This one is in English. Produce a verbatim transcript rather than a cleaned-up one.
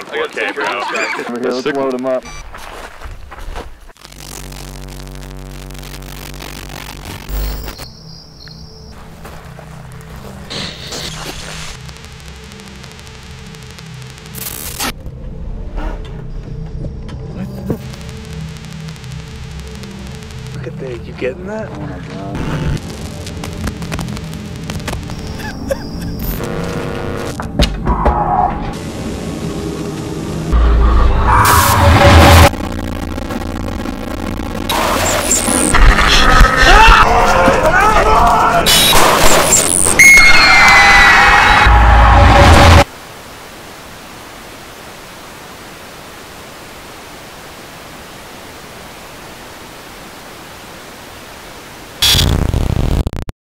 Okay, bro. Over here, let's load him up. Look at that, you getting that? Oh my god.